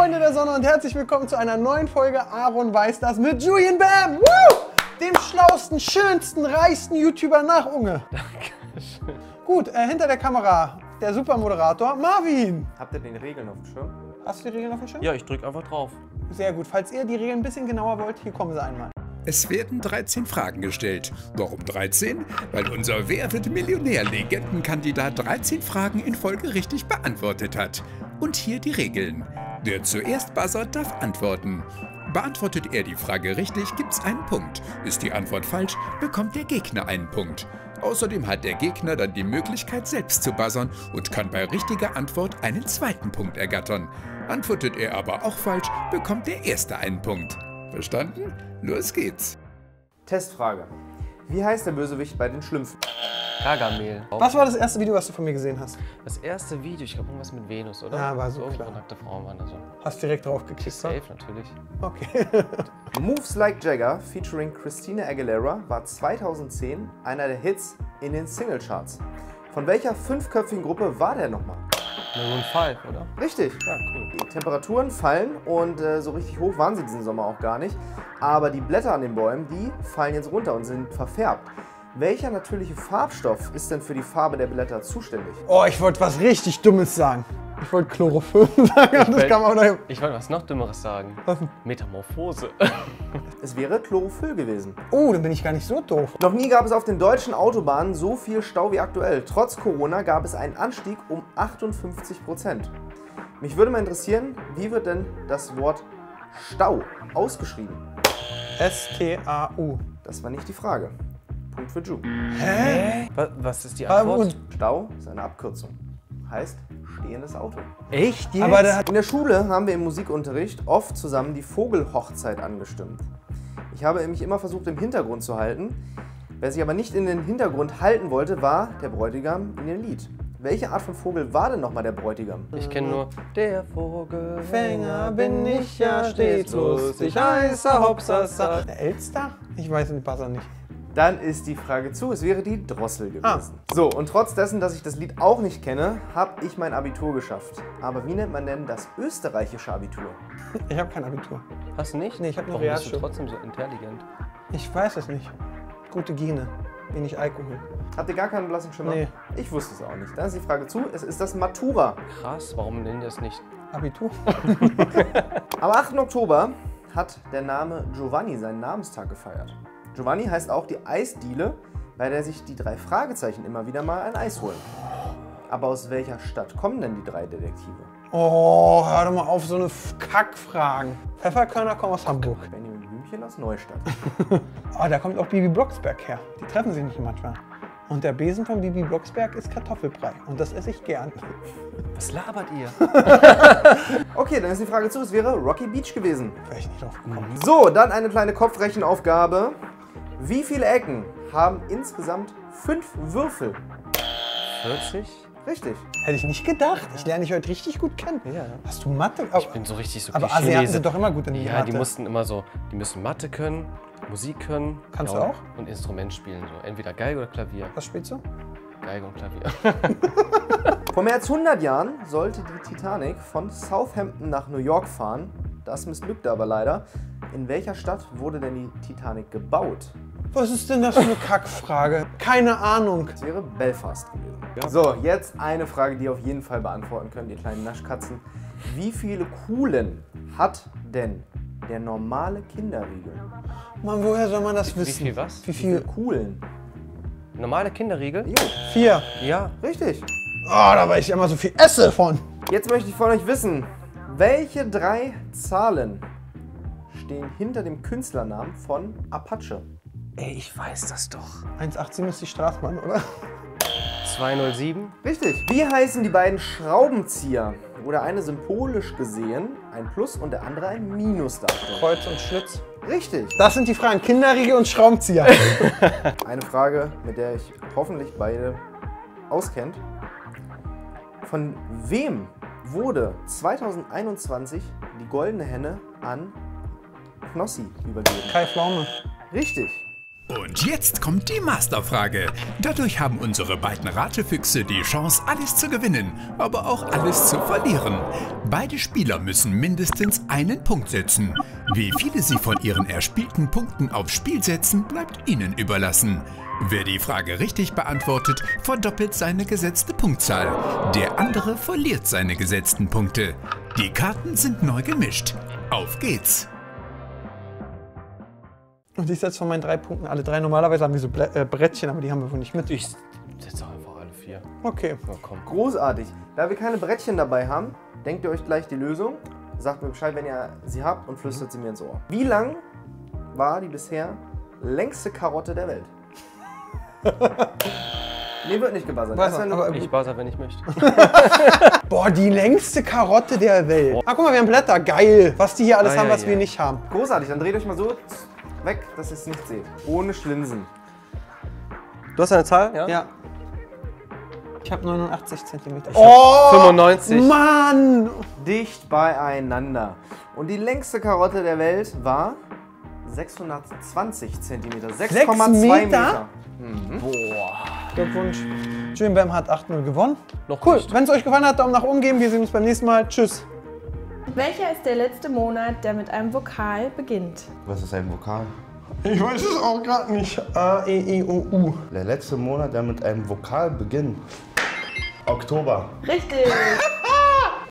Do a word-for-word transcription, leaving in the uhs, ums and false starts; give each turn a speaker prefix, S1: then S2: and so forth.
S1: Freunde der Sonne und herzlich willkommen zu einer neuen Folge Aaron weiß das mit Julian Bam! Woo! Dem schlausten, schönsten, reichsten YouTuber nach Unge. Dankeschön. Gut, äh, hinter der Kamera der Supermoderator Marvin.
S2: Habt ihr die Regeln auf dem Schirm?
S1: Hast du die Regeln auf dem Schirm?
S2: Ja, ich drücke einfach drauf.
S1: Sehr gut. Falls ihr die Regeln ein bisschen genauer wollt, hier kommen sie einmal.
S3: Es werden dreizehn Fragen gestellt. Warum dreizehn? Weil unser Wer wird Millionär-Legendenkandidat dreizehn Fragen in Folge richtig beantwortet hat. Und hier die Regeln. Wer zuerst buzzert, darf antworten. Beantwortet er die Frage richtig, gibt's einen Punkt. Ist die Antwort falsch, bekommt der Gegner einen Punkt. Außerdem hat der Gegner dann die Möglichkeit, selbst zu buzzern und kann bei richtiger Antwort einen zweiten Punkt ergattern. Antwortet er aber auch falsch, bekommt der Erste einen Punkt. Verstanden? Los geht's!
S2: Testfrage. Wie heißt der Bösewicht bei den Schlümpfen?
S4: Gargamel.
S1: Was war das erste Video, was du von mir gesehen hast?
S4: Das erste Video, ich glaube irgendwas mit Venus, oder?
S1: Ja, war so
S4: so
S1: klar.
S4: Nackte Frauen waren da so.
S1: Hast direkt drauf geklickt,
S4: Safe, natürlich.
S1: Okay.
S2: Moves Like Jagger featuring Christina Aguilera war zweitausendzehn einer der Hits in den Singlecharts. Von welcher fünfköpfigen Gruppe war der nochmal?
S4: Maroon fünf, oder?
S2: Richtig.
S4: Ja, cool.
S2: Die Temperaturen fallen und äh, so richtig hoch waren sie diesen Sommer auch gar nicht. Aber die Blätter an den Bäumen, die fallen jetzt runter und sind verfärbt. Welcher natürliche Farbstoff ist denn für die Farbe der Blätter zuständig?
S1: Oh, ich wollte was richtig Dummes sagen. Ich wollte Chlorophyll sagen, aber das kam auch noch.
S4: Ich wollte was noch Dümmeres sagen.
S1: Was denn?
S4: Metamorphose.
S2: Es wäre Chlorophyll gewesen.
S1: Oh, dann bin ich gar nicht so doof.
S2: Noch nie gab es auf den deutschen Autobahnen so viel Stau wie aktuell. Trotz Corona gab es einen Anstieg um achtundfünfzig Prozent. Mich würde mal interessieren, wie wird denn das Wort Stau ausgeschrieben?
S1: S T A U.
S2: Das war nicht die Frage. Punkt für Ju.
S1: Hä?
S4: Was, was ist die
S1: Aber
S4: Antwort?
S1: und-
S2: Stau ist eine Abkürzung. Heißt stehendes Auto.
S4: Echt jetzt?
S1: Aber der hat
S2: In der Schule haben wir im Musikunterricht oft zusammen die Vogelhochzeit angestimmt. Ich habe mich immer versucht, im Hintergrund zu halten. Wer sich aber nicht in den Hintergrund halten wollte, war der Bräutigam in dem Lied. Welche Art von Vogel war denn nochmal der Bräutigam?
S4: Ich kenne nur der Vogelfänger
S1: Fänger bin ich ja stets lustig, heißer Hopsasa. Der Elster? Ich weiß den Buzzer nicht.
S2: Dann ist die Frage zu, es wäre die Drossel gewesen.
S1: Ah.
S2: So, und trotz dessen, dass ich das Lied auch nicht kenne, habe ich mein Abitur geschafft. Aber wie nennt man denn das österreichische Abitur?
S1: Ich habe kein Abitur.
S4: Hast du nicht?
S1: Nee, ich hab nur
S4: Warum bist du
S1: Realschule.
S4: trotzdem so intelligent?
S1: Ich weiß es nicht. Gute Gene. Wenig Alkohol.
S2: Habt ihr gar keinen blassen Schimmer?
S1: Nee.
S2: Ich wusste es auch nicht. Dann ist die Frage zu, es ist das Matura.
S4: Krass, warum nennen die das nicht?
S1: Abitur?
S2: Am achten Oktober hat der Name Giovanni seinen Namenstag gefeiert. Giovanni heißt auch die Eisdiele, bei der sich die drei Fragezeichen immer wieder mal ein Eis holen. Aber aus welcher Stadt kommen denn die drei Detektive?
S1: Oh, hör doch mal auf, so eine F- Kackfragen. Pfefferkörner kommen aus Hamburg.
S2: Benjamin Blümchen aus Neustadt.
S1: Oh, da kommt auch Bibi Blocksberg her. Die treffen sich nicht manchmal. Und der Besen von Bibi Blocksberg ist Kartoffelbrei. Und das esse ich gern.
S4: Was labert ihr?
S2: Okay, dann ist die Frage zu, es wäre Rocky Beach gewesen.
S1: Wäre ich nicht drauf gekommen.
S2: So, dann eine kleine Kopfrechenaufgabe. Wie viele Ecken haben insgesamt fünf Würfel?
S4: vierzig?
S2: Richtig.
S1: Hätte ich nicht gedacht. Ich lerne dich heute richtig gut kennen.
S4: Ja.
S1: Hast du Mathe? Aber,
S4: Ich bin so richtig so
S1: aber
S4: Klischee-
S1: Asiaten sind doch immer gut in
S4: Ja,
S1: Mathe.
S4: die mussten immer so, die müssen Mathe können, Musik können.
S1: Kannst
S4: ja,
S1: du auch?
S4: Und Instrument spielen, so entweder Geige oder Klavier.
S1: Was spielst du?
S4: Geige und Klavier.
S2: Vor mehr als hundert Jahren sollte die Titanic von Southampton nach New York fahren. Das missglückte aber leider. In welcher Stadt wurde denn die Titanic gebaut?
S1: Was ist denn das für eine Kackfrage? Keine Ahnung.
S2: Das wäre Belfast gewesen. So, jetzt eine Frage, die ihr auf jeden Fall beantworten könnt, ihr kleinen Naschkatzen. Wie viele Kuhlen hat denn der normale Kinderriegel?
S1: Mann, woher soll man das
S4: Wie
S1: wissen?
S4: viel was?
S1: Wie viel?
S2: Kuhlen?
S4: Normale Kinderriegel?
S2: Jo,
S1: Vier.
S4: Ja.
S2: richtig.
S1: Oh, da weil ich immer so viel esse von.
S2: Jetzt möchte ich von euch wissen, welche drei Zahlen stehen hinter dem Künstlernamen von Apache?
S4: Ey, ich weiß das doch.
S1: eins achtzehn ist die Straßmann, oder?
S4: zweihundertsieben?
S2: Richtig. Wie heißen die beiden Schraubenzieher, wo der eine symbolisch gesehen ein Plus und der andere ein Minus darstellt?
S1: Kreuz und Schlitz.
S2: Richtig.
S1: Das sind die Fragen. Kinderriegel und Schraubenzieher.
S2: Eine Frage, mit der ich hoffentlich beide auskennt. Von wem wurde zweitausendeinundzwanzig die goldene Henne an Knossi übergeben?
S1: Kai Pflaume.
S2: Richtig.
S3: Und Und jetzt kommt die Masterfrage. Dadurch haben unsere beiden Ratefüchse die Chance, alles zu gewinnen, aber auch alles zu verlieren. Beide Spieler müssen mindestens einen Punkt setzen. Wie viele sie von ihren erspielten Punkten aufs Spiel setzen, bleibt ihnen überlassen. Wer die Frage richtig beantwortet, verdoppelt seine gesetzte Punktzahl. Der andere verliert seine gesetzten Punkte. Die Karten sind neu gemischt. Auf geht's!
S1: Und ich setze von meinen drei Punkten alle drei. Normalerweise haben wir so Blä äh, Brettchen, aber die haben wir wohl nicht mit.
S4: Ich setze einfach alle vier.
S1: Okay.
S4: Na komm.
S2: Großartig. Da wir keine Brettchen dabei haben, denkt ihr euch gleich die Lösung. Sagt mir Bescheid, wenn ihr sie habt und flüstert sie mir ins Ohr. Wie lang war die bisher längste Karotte der Welt? Nee, wird nicht gebuzzert.
S1: Buzzer,
S2: Das ist ja
S1: aber-
S2: nur-
S4: Ich buzzer, wenn ich möchte.
S1: Boah, die längste Karotte der Welt. Ah, guck mal, wir haben Blätter. Geil. Was die hier alles
S4: Ah,
S1: haben,
S4: ja,
S1: was
S4: ja.
S1: wir nicht haben.
S2: Großartig, dann dreht euch mal so weg, dass ihr es nicht seht. Ohne Schlinsen.
S4: Du hast eine Zahl? Ja?
S1: Ja. Ich habe neunundachtzig Zentimeter. Oh,
S4: fünfundneunzig.
S1: Mann!
S2: Dicht beieinander. Und die längste Karotte der Welt war sechshundertzwanzig Zentimeter. sechs Komma zwei
S1: Meter?
S2: Meter.
S1: Glückwunsch. Julian Bam hat acht null gewonnen.
S4: Noch
S1: Cool.
S4: nicht.
S1: Wenn es euch gefallen hat, Daumen nach oben geben. Wir sehen uns beim nächsten Mal. Tschüss.
S5: Welcher ist der letzte Monat, der mit einem Vokal beginnt?
S6: Was ist ein Vokal?
S1: Ich weiß es auch gerade nicht. A, E, I, O, U.
S6: Der letzte Monat, der mit einem Vokal beginnt. Oktober.
S5: Richtig!